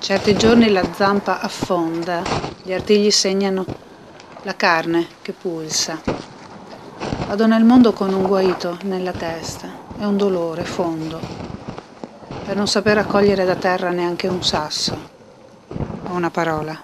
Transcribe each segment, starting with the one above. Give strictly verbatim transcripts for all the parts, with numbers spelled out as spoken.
Certi giorni la zampa affonda, gli artigli segnano la carne che pulsa. Vado nel mondo con un guaito nella testa e un dolore fondo, per non saper raccogliere da terra neanche un sasso o una parola.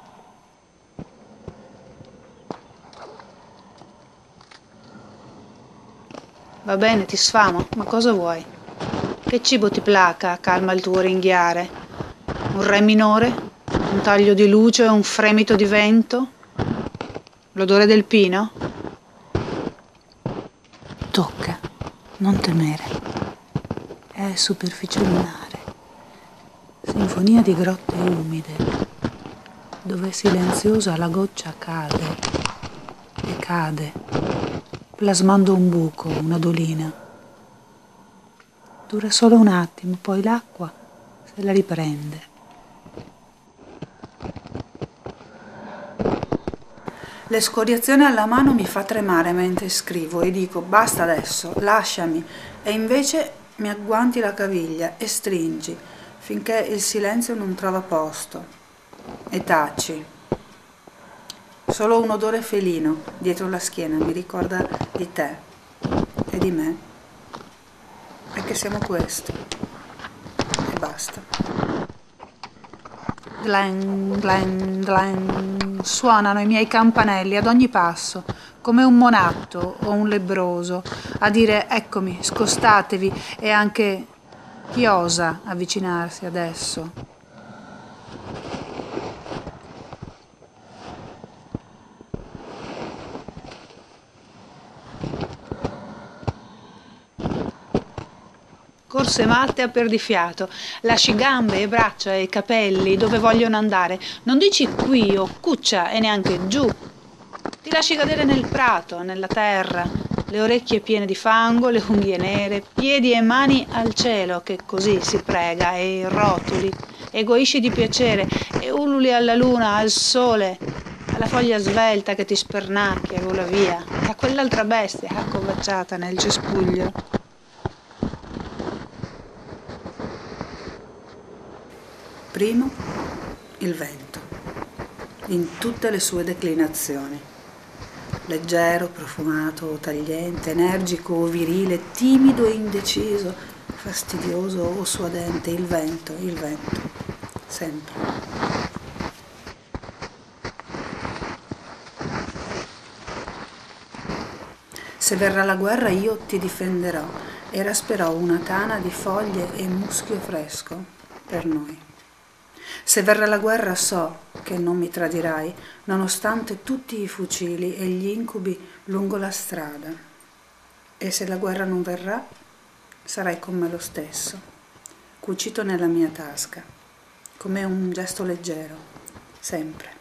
Va bene, ti sfamo, ma cosa vuoi? Che cibo ti placa, calma il tuo ringhiare? Un re minore? Un taglio di luce? Un fremito di vento? L'odore del pino? Tocca, non temere. È superficie lunare, sinfonia di grotte umide, dove silenziosa la goccia cade e cade, plasmando un buco, una dolina. Dura solo un attimo, poi l'acqua se la riprende. L'escoriazione alla mano mi fa tremare mentre scrivo e dico basta adesso, lasciami, e invece mi agguanti la caviglia e stringi finché il silenzio non trova posto e taci. Solo un odore felino dietro la schiena mi ricorda di te e di me, e che siamo questo e basta. Glen, glen, glen, suonano i miei campanelli ad ogni passo, come un monatto o un lebbroso, a dire eccomi, scostatevi, e anche chi osa avvicinarsi adesso. Corse matte a perdifiato, lasci gambe e braccia e capelli dove vogliono andare, non dici qui o cuccia e neanche giù, ti lasci cadere nel prato, nella terra, le orecchie piene di fango, le unghie nere, piedi e mani al cielo che così si prega, e rotoli, egoisci di piacere, e ululi alla luna, al sole, alla foglia svelta che ti spernacchia e vola via, a quell'altra bestia accovacciata nel cespuglio. Primo, il vento, in tutte le sue declinazioni. Leggero, profumato o tagliente, energico o virile, timido e indeciso, fastidioso o suadente, il vento, il vento, sempre. Se verrà la guerra io ti difenderò e rasperò una tana di foglie e muschio fresco per noi. Se verrà la guerra so che non mi tradirai, nonostante tutti i fucili e gli incubi lungo la strada. E se la guerra non verrà, sarai con me lo stesso, cucito nella mia tasca, come un gesto leggero, sempre.